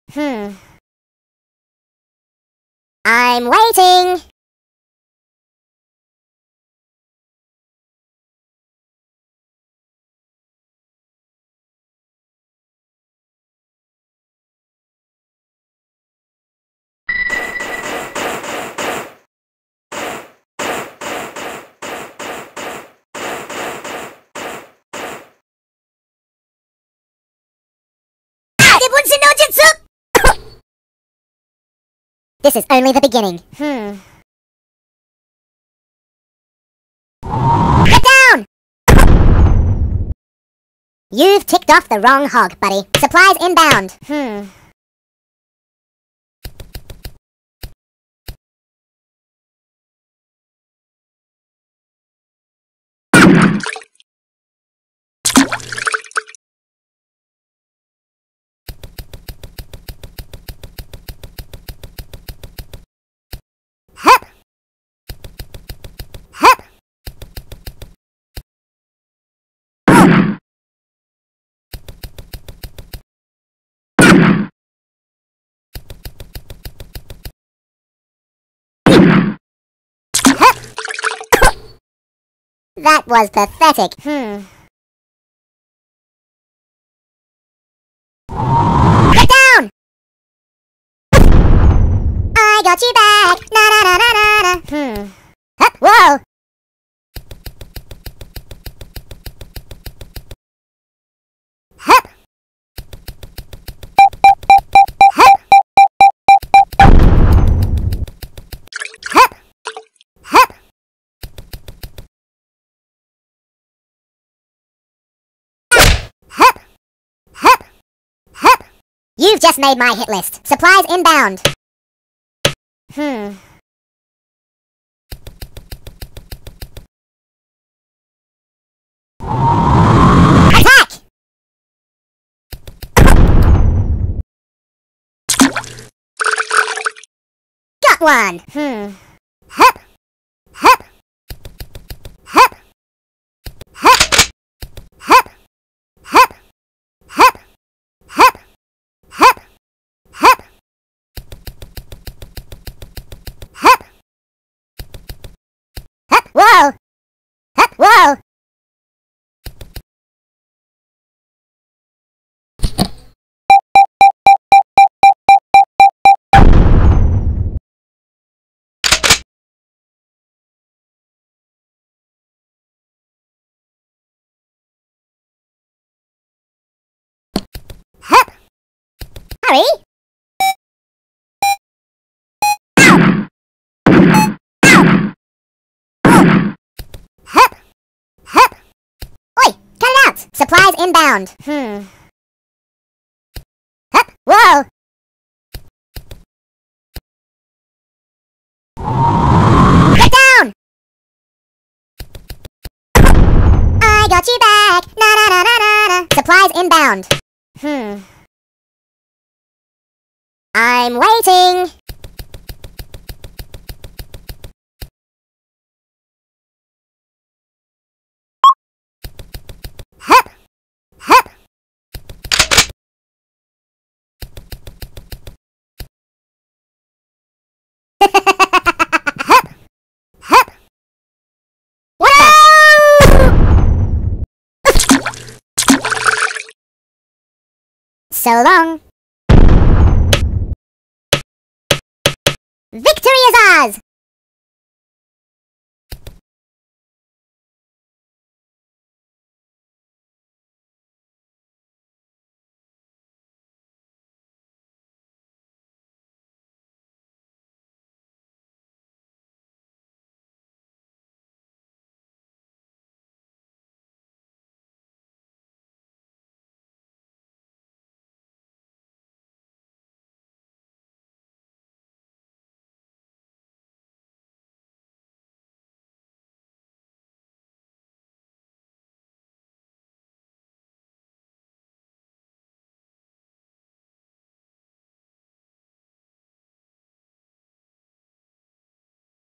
I'm waiting. This is only the beginning. Get down! You've ticked off the wrong hog, buddy. Supplies inbound. That was pathetic. Get down! I got you back. Na na na na na na. Hup, whoa! Hup. Hup. Hup. Hup. Hup! Hup! Hup! You've just made my hit list. Supplies inbound. Attack! Got one. Hup! Hup! Hup! Hup! Hup! Hup! Hup! Hup! Hup! Hup! Hup! Hup! Whoa! Hup! Whoa! Hup! Hurry! Hup! Hup! Oi! Cut it out! Supplies inbound. Hup! Whoa! Get down! I got you back! Na na na na na na! Supplies inbound. I'm waiting. Hup! Hup! Hup! Hup! Whoa! So long. Victory is ours!